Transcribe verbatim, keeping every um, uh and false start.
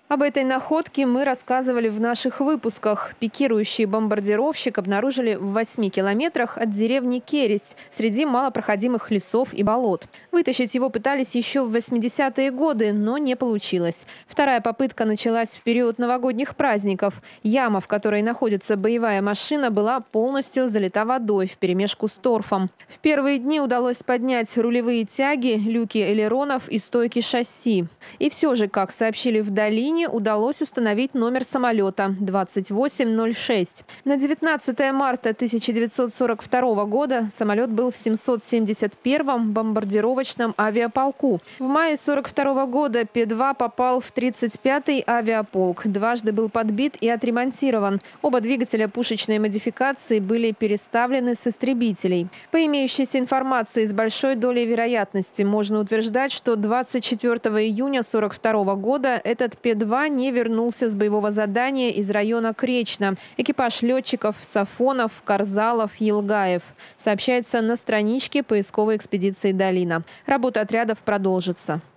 Об этой находке мы рассказывали в наших выпусках. Пикирующий бомбардировщик обнаружили в восьми километрах от деревни Кересть среди малопроходимых лесов и болот. Вытащить его пытались еще в восьмидесятые годы, но не получилось. Вторая попытка началась в период новогодних праздников. Яма, в которой находится боевая машина, была полностью залита водой вперемешку с торфом. В первые дни удалось поднять рулевые тяги, люки элеронов и стойки шасси. И все же, как сообщили в долине, удалось установить номер самолета двадцать восемь ноль шесть. На девятнадцатое марта тысяча девятьсот сорок второго года самолет был в семьсот семьдесят первом бомбардировочном авиаполку. В мае сорок второго года П два попал в тридцать пятый авиаполк. Дважды был подбит и отремонтирован. Оба двигателя пушечной модификации были переставлены с истребителей. По имеющейся информации, с большой долей вероятности можно утверждать, что двадцать четвёртого июня сорок второго года этот П два не вернулся с боевого задания из района Кречна. Экипаж летчиков Сафонов, Карзалов, Елгаев. Сообщается на страничке поисковой экспедиции «Долина». Работа отрядов продолжится.